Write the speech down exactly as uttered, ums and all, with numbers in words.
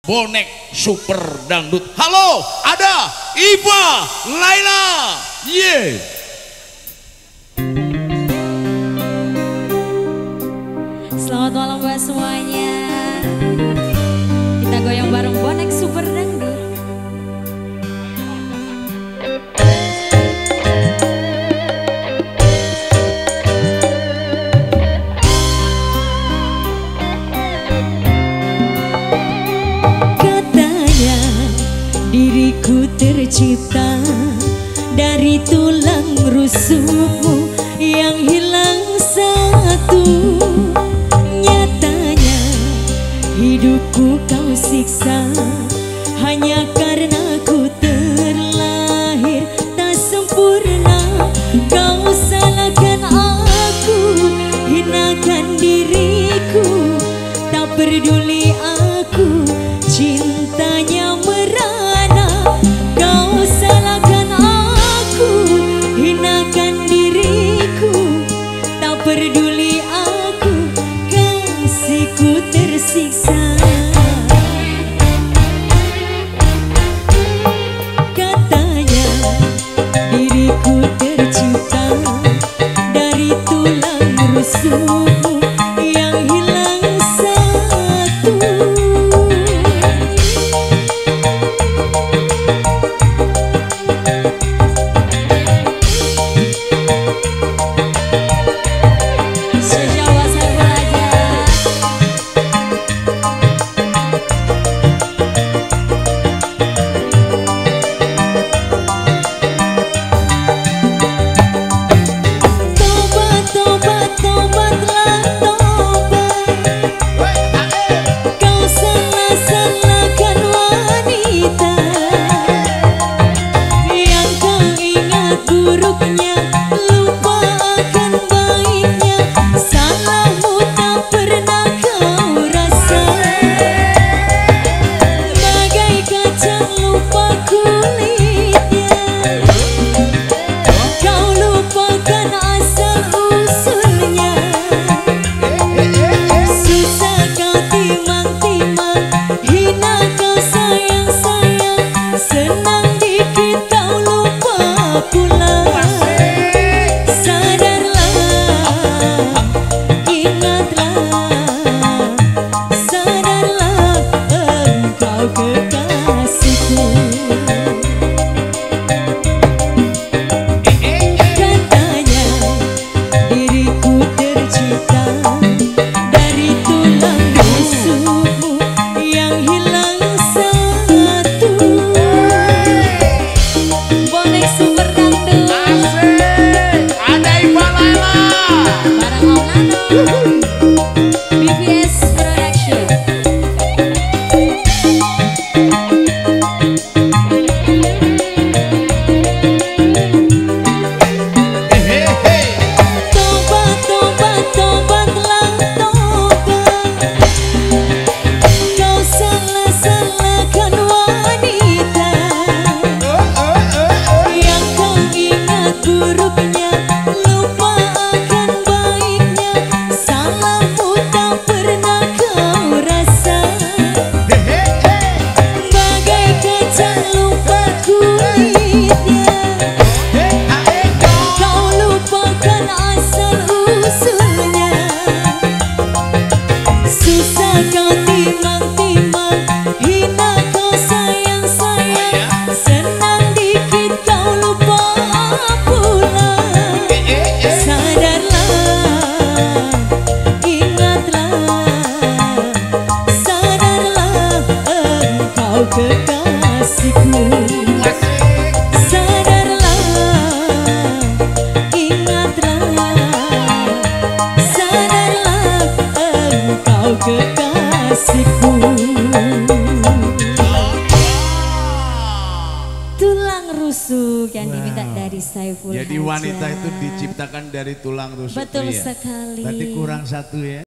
bonek super dangdut. Halo, ada Iva Laila. Yeah. Selamat malam buat semuanya. Kita goyang bareng bonek super dangdut. Katanya diriku tercipta dari tulang rusukmu yang hilang satu. Nyatanya hidupku kau siksa hanya karena ku terlahir tak sempurna. Kau salahkan aku, hinakan diriku, tak peduli aku cintanya merana. Kau salahkan aku, hinakan diriku, tak peduli aku kasihku tersiksa. Katanya diriku tercipta dari tulang rusukmu yang hilang satu. Tulang rusuk yang wow. diminta dari Saiful Jadi Haja. Wanita itu diciptakan dari tulang rusuk. Betul ya? sekali. Berarti kurang satu ya.